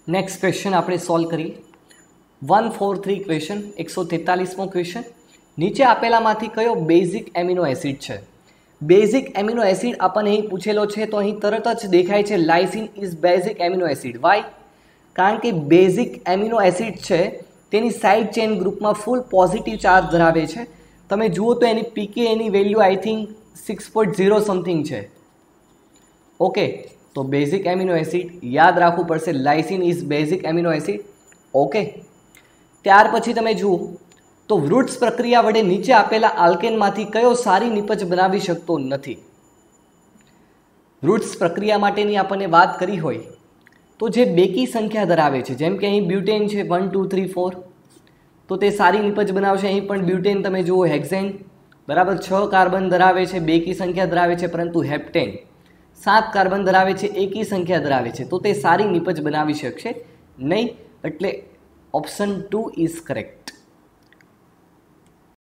Next question આપણે solve કરીએ 143 question 143મો question નીચે આપેલામાંથી કયો બેઝિક એમિનો એસિડ છે બેઝિક એમિનો એસિડ આપણને અહીં પૂછેલો છે તો અહીં તરત જ દેખાય છે lysine is basic amino acid why કારણ કે બેઝિક એમિનો એસિડ છે તેની સાઇડ ચેન ગ્રુપમાં ફૂલ પોઝિટિવ ચાર્જ ધરાવે છે તમે જુઓ તો એની પીકે એની વેલ્યુ આઈ થિંક 6.0 સમથિંગ છે ઓકે तो बेसिक एमिनो एसिड याद राखवू पड़शे lysine is basic amino acid okay त्यार पछी तमे जुओ तो वृत्स प्रक्रिया वडे नीचे आपेला आल्केनमांथी कयो सारी निपज बनावी शकतो नथी वृत्स प्रक्रिया माटेनी आपणे वात करी होय तो जे बेकी संख्या धरावे छे जेम के अहीं ब्यूटेन छे 1 2 3 4 तो ते सारी निपज बनावशे अहीं पण ब्यूटेन तमे जुओ हेक्सेन बराबर 6 कार्बन धरावे छे बेकी संख्या धरावे छे परंतु हेप्टेन 7 कार्बन धरावे छे एकी संख्या धरावे छे तो ते सारी निपज बनावी शकशे नहीं एटले ऑप्शन 2 इज करेक्ट।